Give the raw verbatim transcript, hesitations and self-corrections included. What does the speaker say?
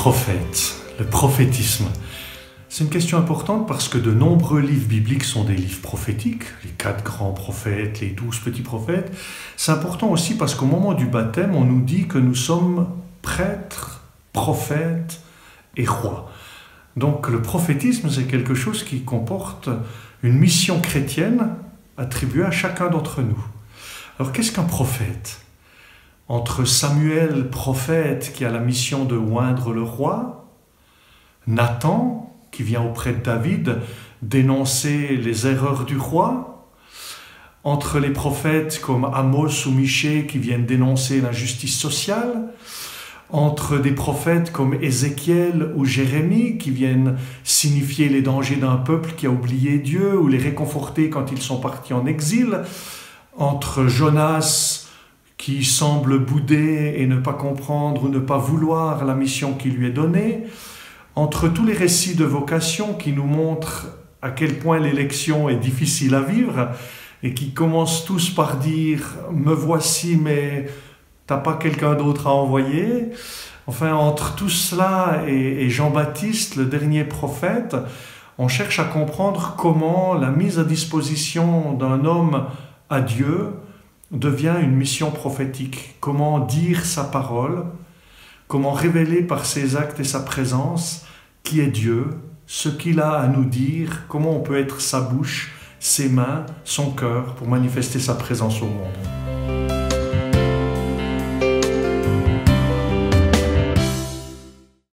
prophète, le prophétisme. C'est une question importante parce que de nombreux livres bibliques sont des livres prophétiques, les quatre grands prophètes, les douze petits prophètes. C'est important aussi parce qu'au moment du baptême, on nous dit que nous sommes prêtres, prophètes et rois. Donc le prophétisme, c'est quelque chose qui comporte une mission chrétienne attribuée à chacun d'entre nous. Alors qu'est-ce qu'un prophète ? Entre Samuel, prophète, qui a la mission de oindre le roi, Nathan, qui vient auprès de David dénoncer les erreurs du roi, entre les prophètes comme Amos ou Michée qui viennent dénoncer l'injustice sociale, entre des prophètes comme Ézéchiel ou Jérémie qui viennent signifier les dangers d'un peuple qui a oublié Dieu ou les réconforter quand ils sont partis en exil, entre Jonas qui semble bouder et ne pas comprendre ou ne pas vouloir la mission qui lui est donnée, entre tous les récits de vocation qui nous montrent à quel point l'élection est difficile à vivre et qui commencent tous par dire « me voici, mais t'as pas quelqu'un d'autre à envoyer ?» Enfin, entre tout cela et, et Jean-Baptiste, le dernier prophète, on cherche à comprendre comment la mise à disposition d'un homme à Dieu devient une mission prophétique. Comment dire sa parole, comment révéler par ses actes et sa présence qui est Dieu, ce qu'il a à nous dire, comment on peut être sa bouche, ses mains, son cœur pour manifester sa présence au monde.